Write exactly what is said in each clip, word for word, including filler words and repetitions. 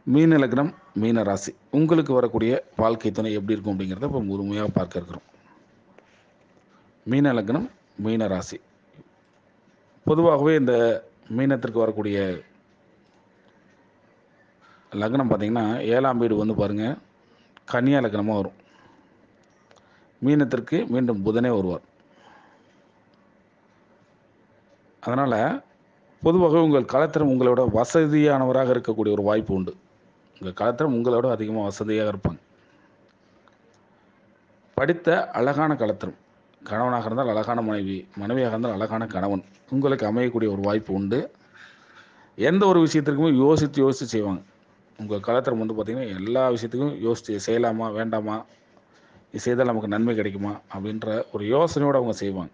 மீன லக்னம், மீன ராசி உங்களுக்கு வரக்கூடிய வாழ்க்கை துணை எப்படி இருக்கும் அப்படிங்கிறத இப்போ முழுமையாக பார்க்க இருக்கிறோம். மீன லக்னம், மீன ராசி பொதுவாகவே இந்த மீனத்திற்கு வரக்கூடிய லக்னம் பார்த்தீங்கன்னா ஏழாம் வீடு வந்து பாருங்கள் கன்னியா லக்னமாக வரும். மீனத்திற்கு மீண்டும் புதனே வருவார். அதனால் பொதுவாகவே உங்கள் கலத்திரம் உங்களோட வசதியானவராக இருக்கக்கூடிய ஒரு வாய்ப்பு உண்டு. உங்கள் கலத்திரம் உங்களோட அதிகமாக வசதியாக இருப்பாங்க. படித்த அழகான கலத்திரம், கணவனாக இருந்தால் அழகான மனைவி, மனைவியாக இருந்தால் அழகான கணவன் உங்களுக்கு அமையக்கூடிய ஒரு வாய்ப்பு உண்டு. எந்த ஒரு விஷயத்திற்குமே யோசித்து யோசித்து செய்வாங்க. உங்கள் கலத்திரம் வந்து பார்த்திங்கன்னா எல்லா விஷயத்துக்கும் யோசித்து செய்யலாமா வேண்டாமா, இது செய்தால் நமக்கு நன்மை கிடைக்குமா அப்படின்ற ஒரு யோசனையோடு அவங்க செய்வாங்க.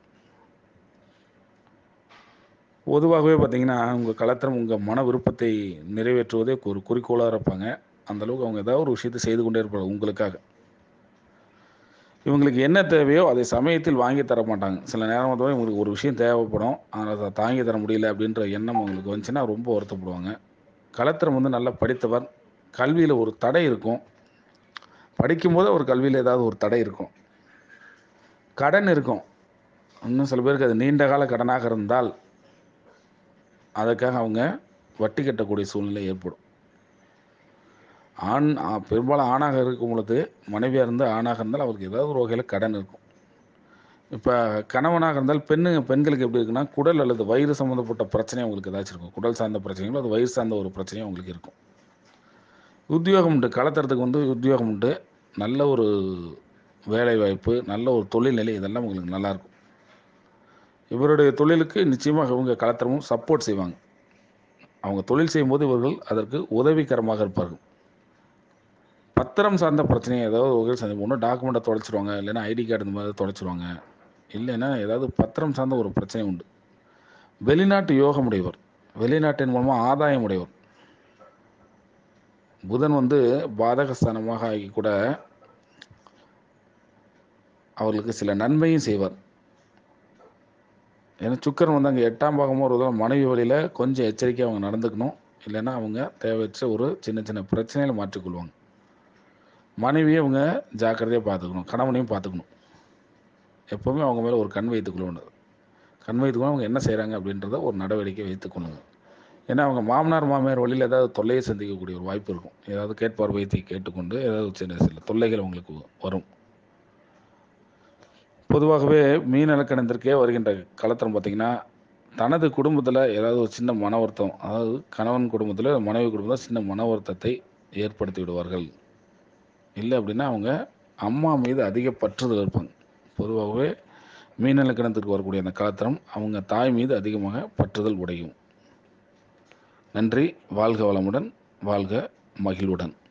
பொதுவாகவே பார்த்திங்கன்னா உங்கள் கலத்திரம் உங்கள் மன விருப்பத்தை நிறைவேற்றுவதே ஒரு குறிக்கோளாக இருப்பாங்க. அந்தளவுக்கு அவங்க ஏதாவது ஒரு விஷயத்தை செய்து கொண்டே இருப்பாங்க உங்களுக்காக. இவங்களுக்கு என்ன தேவையோ அதை சமயத்தில் வாங்கி தர மாட்டாங்க. சில நேரம் வந்து இவங்களுக்கு ஒரு விஷயம் தேவைப்படும், அதை தாங்கி தர முடியல அப்படின்ற எண்ணம் அவங்களுக்கு வந்துச்சுன்னா ரொம்ப வருத்தப்படுவாங்க. கலத்திரம் வந்து நல்லா படித்தவர், கல்வியில் ஒரு தடை இருக்கும். படிக்கும்போது ஒரு கல்வியில் ஏதாவது ஒரு தடை இருக்கும். கடன் இருக்கும். இன்னும் சில பேருக்கு அது நீண்ட கால கடனாக இருந்தால் அதுக்காக அவங்க வட்டி கட்டக்கூடிய சூழ்நிலை ஏற்படும். ஆண் பெரும்பாலும் ஆணாக இருக்கும் பொழுது மனைவியாக இருந்து ஆணாக இருந்தால் அவருக்கு ஏதாவது ஒரு வகையில் கடன் இருக்கும். இப்போ கணவனாக இருந்தால் பெண்ணு பெண்களுக்கு எப்படி இருக்குன்னா குடல் அல்லது வயிறு சம்மந்தப்பட்ட பிரச்சனை அவங்களுக்கு ஏதாச்சும் இருக்கும். குடல் சார்ந்த பிரச்சனைகளோ அது வயிறு சார்ந்த ஒரு பிரச்சனையும் அவங்களுக்கு இருக்கும். உத்தியோகம் உண்டு, கலத்தரத்துக்கு வந்து உத்தியோகம் உண்டு, நல்ல ஒரு வேலைவாய்ப்பு, நல்ல ஒரு தொழில்நிலை, இதெல்லாம் உங்களுக்கு நல்லாயிருக்கும். இவருடைய தொழிலுக்கு நிச்சயமாக இவங்க கலத்தரமும் சப்போர்ட் செய்வாங்க. அவங்க தொழில் செய்யும்போது இவர்கள் அதற்கு உதவிகரமாக இருப்பார்கள். பத்திரம் சார்ந்த பிரச்சனை ஏதாவது வகையில் சந்தி ஒன்று டாக்குமெண்ட்டை தொலைச்சிருவாங்க, இல்லைன்னா ஐடி கார்டு இந்த மாதிரி தொலைச்சிருவாங்க, இல்லைன்னா ஏதாவது பத்திரம் சார்ந்த ஒரு பிரச்சனை உண்டு. வெளிநாட்டு யோகம் உடையவர், வெளிநாட்டின் மூலமாக ஆதாயம் உடையவர். புதன் வந்து பாதகஸ்தானமாக ஆகி கூட அவர்களுக்கு சில நன்மையும் செய்வார். ஏன்னா சுக்கரன் வந்து அங்கே எட்டாம் பாகமாக ஒரு மனைவி வழியில் கொஞ்சம் எச்சரிக்கையாக அவங்க நடந்துக்கணும். இல்லைன்னா அவங்க தேவையற்ற ஒரு சின்ன சின்ன பிரச்சனைகளை மாற்றிக்கொள்வாங்க. மனைவியை அவங்க ஜாக்கிரதையாக பார்த்துக்கணும், கணவனையும் பார்த்துக்கணும். எப்போவுமே அவங்க மேலே ஒரு கண் வைத்துக்கொள்ளணும். கண் வைத்துக்கணும் அவங்க என்ன செய்கிறாங்க அப்படின்றத ஒரு நடவடிக்கை வைத்துக்கொள்ளுங்க. ஏன்னா அவங்க மாமனார் மாமியார் வழியில் ஏதாவது தொல்லையை சந்திக்கக்கூடிய ஒரு வாய்ப்பு இருக்கும். ஏதாவது கேட்பார் வைத்து கேட்டுக்கொண்டு ஏதாவது சின்ன சில தொல்லைகள் அவங்களுக்கு வரும். பொதுவாகவே மீன இலக்கணத்திற்கே வருகின்ற கலத்திரம் பார்த்திங்கன்னா தனது குடும்பத்தில் ஏதாவது ஒரு சின்ன மன வருத்தம், அதாவது கணவன் குடும்பத்தில் மனைவி குடும்பத்தில் சின்ன மன வருத்தத்தை ஏற்படுத்தி விடுவார்கள். இல்லை அப்படின்னா அவங்க அம்மா மீது அதிக பற்றுதல் இருப்பாங்க. பொதுவாகவே மீன இலக்கணத்திற்கு வரக்கூடிய அந்த கலத்திரம் அவங்க தாய் மீது அதிகமாக பற்றுதல் உடையும். நன்றி. வாழ்க வளமுடன், வாழ்க மகிழ்வுடன்.